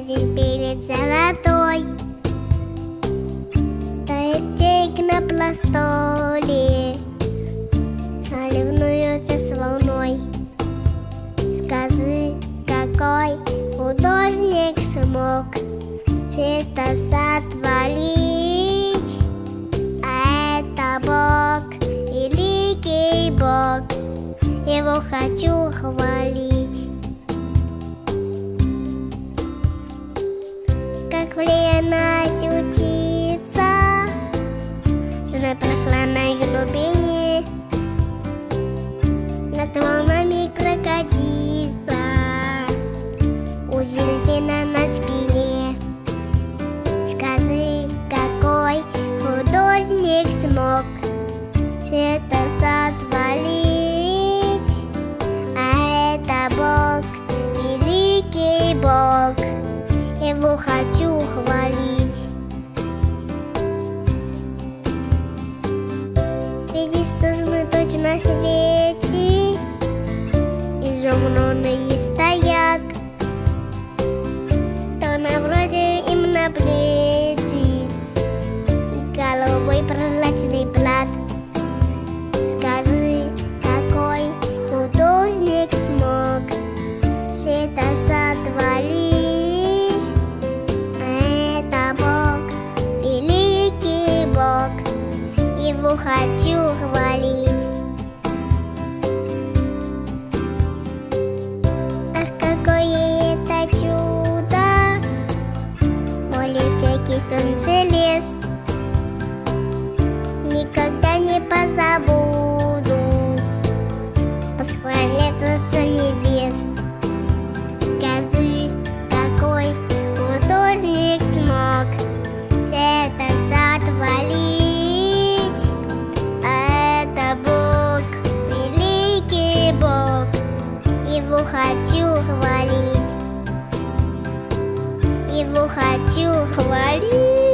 здесь перец золотой, стоит тейк на пластоле, соревнуется с волной. Скажи, какой художник смог это сотворить? А это Бог, великий Бог, его хочу хвалить. Как время учиться на прохладной глубине, над волнами крокодила, у дельфина на спине. Скажи, какой художник смог это сотворить? А это Бог, великий Бог, его хочу хвалить. Видишь, что мы точно на свете, изумрудные стоят, то напротив им на плечи голубой прозрачный плат. Скажи, какой художник смог это сотворить? А это Бог, великий Бог, его хочу хвалить. Ах, какое это чудо! Поле, реки, солнце, лес. Никогда не позабуду восхваляться небес. Скажи, какой художник смог это сотворить? А это Бог, великий Бог, его хочу хвалить. Его хочу хвалить.